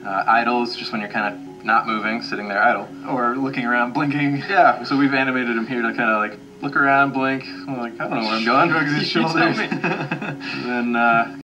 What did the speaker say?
Idle is just when you're kind of not moving, sitting there idle. Or looking around, blinking. Yeah, so we've animated him here to kind of like look around, blink. I'm like, I don't know where I'm going. Shrugs his You tell shoulders. me. And then